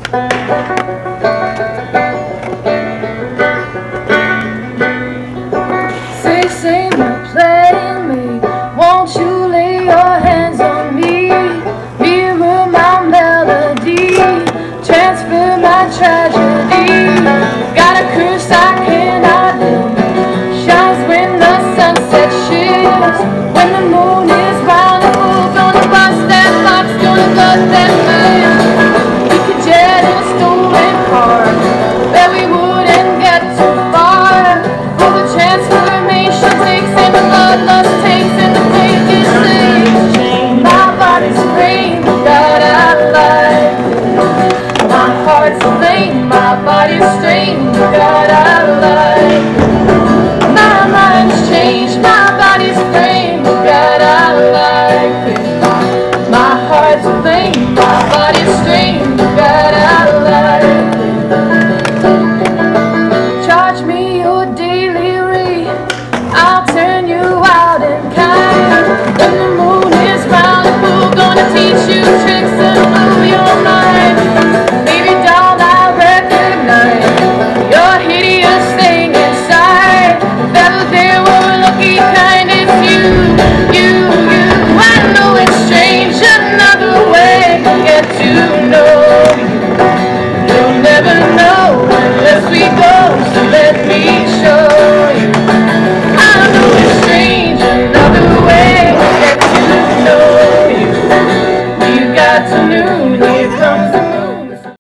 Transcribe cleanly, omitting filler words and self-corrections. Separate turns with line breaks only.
Say now playing me, won't you lay your hands on me? Mirror my melody, transfer my tragedy. Got a curse I